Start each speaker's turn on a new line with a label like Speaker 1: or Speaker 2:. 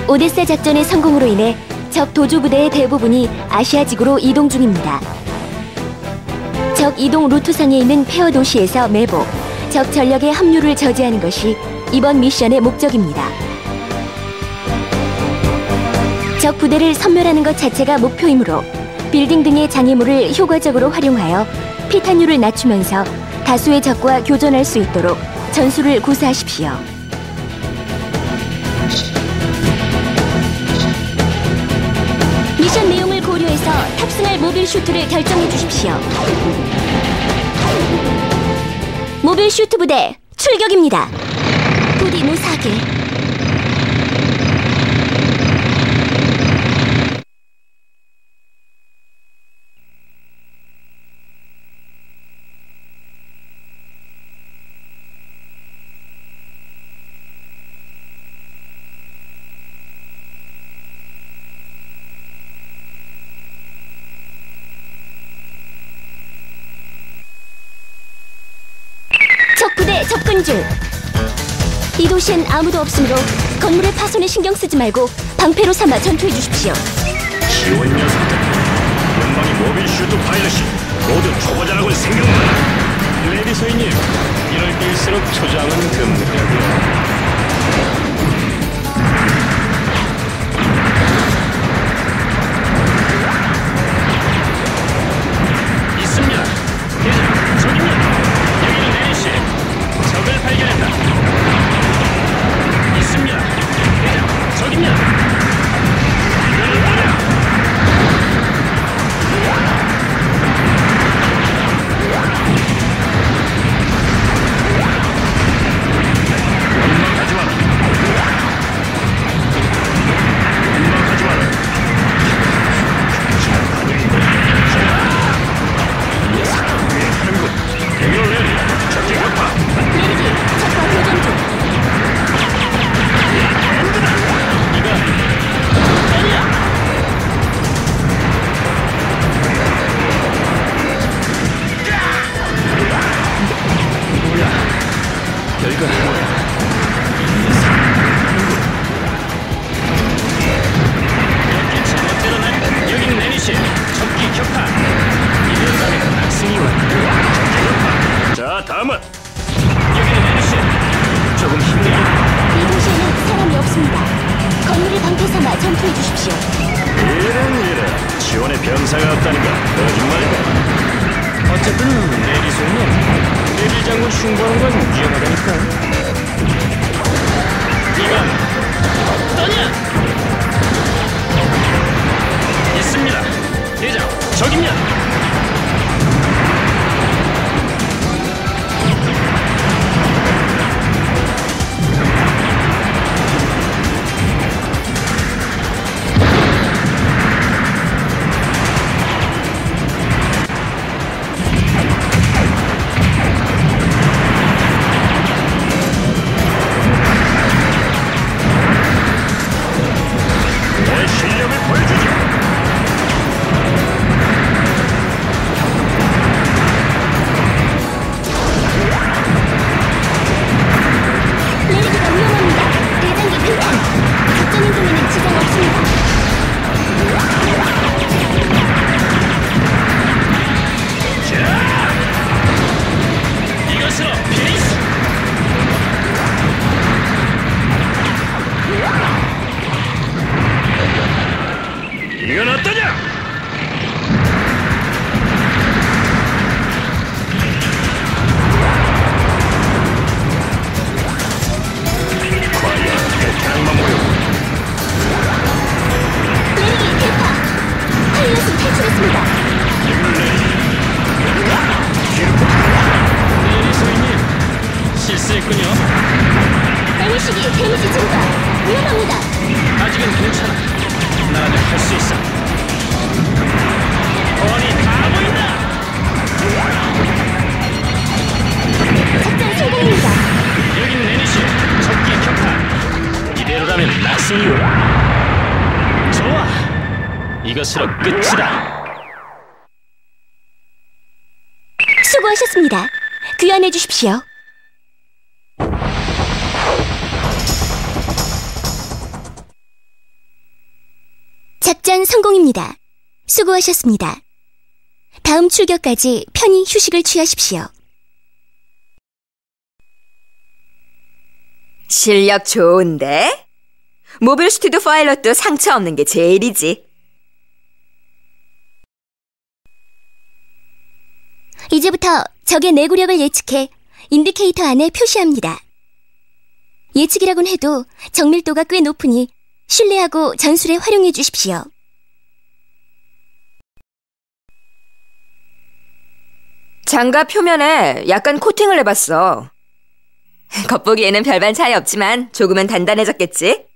Speaker 1: 오데사 작전의 성공으로 인해 적 도주부대의 대부분이 아시아 지구로 이동 중입니다. 적 이동 루트상에 있는 폐허 도시에서 매복, 적 전력의 합류를 저지하는 것이 이번 미션의 목적입니다. 적 부대를 섬멸하는 것 자체가 목표이므로 빌딩 등의 장애물을 효과적으로 활용하여 피탄율을 낮추면서 다수의 적과 교전할 수 있도록 전술을 구사하십시오. 미션 내용을 고려해서 탑승할 모빌 슈트를 결정해 주십시오. 모빌 슈트 부대 출격입니다. 부디 무사하게. 적 부대 접근 중. 이 도시엔 아무도 없으므로 건물의 파손에 신경 쓰지 말고 방패로 삼아 전투해 주십시오.
Speaker 2: 지원 녀석들, 연방의 모빌 슈트 파일럿이 모두 초보자라고 생각하나? 레디 소인님, 이럴 때일수록 초장은 금물이라고요. 있습니다. 대장, 저기입니다. 여기는 내리시. 적을 발견했다. 있습니다. 대장, 저기입니다. 자, 다음은 여기는 내리시. 조금 힘들게.
Speaker 1: 이 도시에는 사람이 없습니다. 건물을 방패 삼아 전투해 주십시오.
Speaker 2: 이런 지원에 병사가 없다니까 거짓말이다. 어쨌든 내리소는 내리 장군 흉보하는 건 위험하다니까. 이건 어떠냐? 있습니다. 대장, 저기입니다. 내 실력을 보여주지.
Speaker 1: 내리기가 위험합니다. 대장기 필탄. 작전 행동에는 지장 없습니다.
Speaker 2: 이것으로 피니스! 이건 어떠냐? 과연 베테랑만 모여.
Speaker 1: 내리기 대파. 파일럿은 탈출했습니다.
Speaker 2: 내리소인님, 실수했군요.
Speaker 1: 에미식이 데미지 증가. 위험합니다.
Speaker 2: 아직은 괜찮아. 나라면 할 수 있어. 거리 다 보인다.
Speaker 1: 작전 성공입니다.
Speaker 2: 여긴 내리시. 적기 격파. 이대로라면 낙승이오. 좋아. 이것으로 끝이다.
Speaker 1: 수고하셨습니다. 귀환해 주십시오. 작전 성공입니다. 수고하셨습니다. 다음 출격까지 편히 휴식을 취하십시오.
Speaker 3: 실력 좋은데? 모빌 스튜디오 파일럿도 상처 없는 게 제일이지.
Speaker 1: 이제부터 적의 내구력을 예측해 인디케이터 안에 표시합니다. 예측이라곤 해도 정밀도가 꽤 높으니 신뢰하고 전술에 활용해 주십시오.
Speaker 3: 장갑 표면에 약간 코팅을 해봤어. 겉보기에는 별반 차이 없지만 조금은 단단해졌겠지?